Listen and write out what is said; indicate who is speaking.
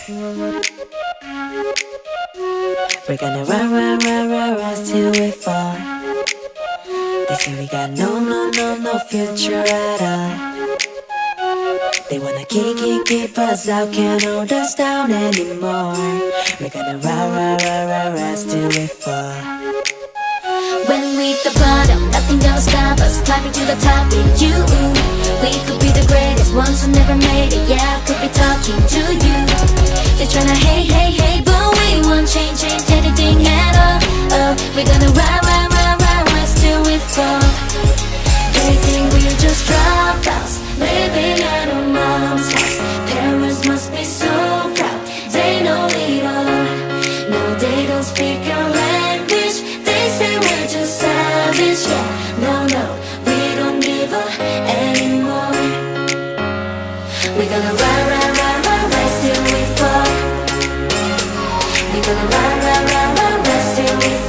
Speaker 1: We're gonna run, run, run, run, run till we fall. They say we got no future at all. They wanna keep us out, can't hold us down anymore. We're gonna run, run, run, run, run till we fall.
Speaker 2: When we hit the bottom, nothing gonna stop us. Climbing to the top with you. We could be the greatest ones who never made it. Yeah, I could be talking to you. They're tryna hey, but we won't change anything at all. Oh, we're gonna rise till we fall. They think we're just dropouts, living at our mom's house. Parents must be so proud, they know it all. No, they don't speak our language. They say we're just savage. Yeah, no, we don't give up anymore. We're gonna rise till we fall. We're gonna rise till we fall.